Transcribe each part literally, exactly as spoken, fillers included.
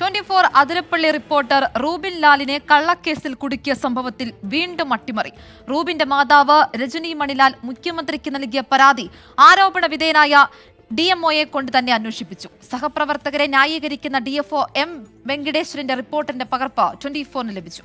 Twenty four Athirappilly reporter Rubin ലാലിനെ കള്ളക്കേസിൽ കുടുക്കിയ സംഭവത്തിൽ വീണ്ടും അട്ടിമറി. റൂബിന്റെ മാതാവ് രജനി മണിലാൽ മുഖ്യമന്ത്രിക്ക് നൽകിയ പരാതി ആരോപണ വിധേയനായ ഡി എം ഒയെ കൊണ്ട് തന്നെ അന്വേഷിപ്പിച്ചു. സഹപ്രവർത്തകരെ ന്യായീകരിക്കുന്ന ഡി എഫ് ഒ എം വെങ്കടേശ്വരന്റെ റിപ്പോർട്ടിന്റെ പകർപ്പ് ട്വന്റി ഫോറിന് ലഭിച്ചു.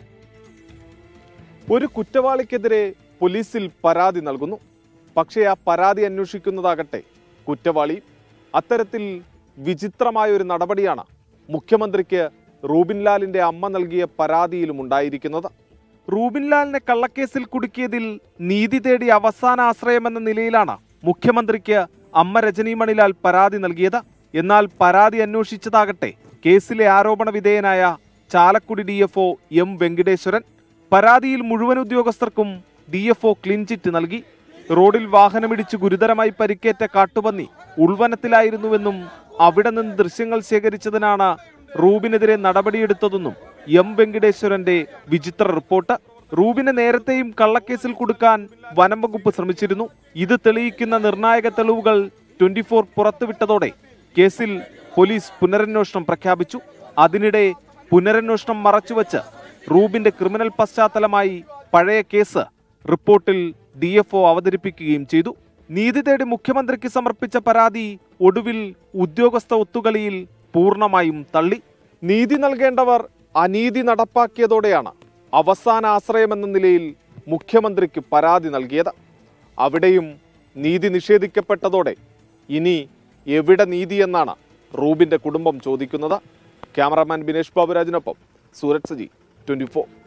ഒരു കുറ്റവാളിക്കെതിരെ പോലീസിൽ പരാതി നൽകുന്നു. പക്ഷേ ആ പരാതി അന്വേഷിക്കുന്നതാകട്ടെ കുറ്റവാളി. അത്തരത്തിൽ വിചിത്രമായ ഒരു നടപടിയാണ് മുഖ്യമന്ത്രിക്ക് റൂബിൻ ലാലിന്റെ അമ്മ നൽകിയ പരാതിയിലും ഉണ്ടായിരിക്കുന്നത്. റൂബിൻ ലാലിനെ കള്ളക്കേസിൽ കുടുക്കിയതിൽ നീതി തേടി അവസാന ആശ്രയമെന്ന നിലയിലാണ് മുഖ്യമന്ത്രിക്ക് അമ്മ രജനി മണിലാൽ പരാതി നൽകിയത്. എന്നാൽ പരാതി അന്വേഷിച്ചതാകട്ടെ കേസിലെ ആരോപണ വിധേയനായ Chalakudy D F O M Venkateswaran. പരാതിയിൽ മുഴുവൻ ഉദ്യോഗസ്ഥർക്കും D F O clean chit നൽകി. റോഡിൽ വാഹനമിടിച്ച് ഗുരുതരമായി പരിക്കേറ്റ കാട്ടുപന്നി ഉൾവനത്തിലായിരുന്നുവെന്നും അവിടെ നിന്ന് ദൃശ്യങ്ങൾ ശേഖരിച്ചതിനാണ് റൂബിനെതിരെ നടപടിയെടുത്തതെന്നും എം വെങ്കടേശ്വരന്റെ വിചിത്ര റിപ്പോർട്ട്. റൂബിനെ നേരത്തെയും കള്ളക്കേസിൽ കുടുക്കാൻ വനം വകുപ്പ് ശ്രമിച്ചിരുന്നു. ഇത് തെളിയിക്കുന്ന നിർണായക തെളിവുകൾ ട്വന്റി ഫോർ പുറത്തുവിട്ടതോടെ കേസിൽ പോലീസ് പുനരന്വേഷണം പ്രഖ്യാപിച്ചു. അതിനിടെ പുനരന്വേഷണം മറച്ചുവെച്ച് റൂബിന്റെ ക്രിമിനൽ പശ്ചാത്തലമായി പഴയ കേസ് റിപ്പോർട്ടിൽ ഡി എഫ് ഒ അവതരിപ്പിക്കുകയും ചെയ്തു. നീതി തേടി മുഖ്യമന്ത്രിക്ക് സമർപ്പിച്ച പരാതി ഒടുവിൽ ഉദ്യോഗസ്ഥ ഒത്തുകളിയിൽ പൂർണ്ണമായും തള്ളി. നീതി നൽകേണ്ടവർ അനീതി നടപ്പാക്കിയതോടെയാണ് അവസാന ആശ്രയമെന്ന നിലയിൽ മുഖ്യമന്ത്രിക്ക് പരാതി നൽകിയത്. അവിടെയും നീതി നിഷേധിക്കപ്പെട്ടതോടെ ഇനി എവിടെ നീതിയെന്നാണ് റൂബിന്റെ കുടുംബം ചോദിക്കുന്നത്. ക്യാമറാമാൻ ബിനേഷ് ബാബുരാജിനൊപ്പം സൂരജ് സജി, ട്വന്റി ഫോർ.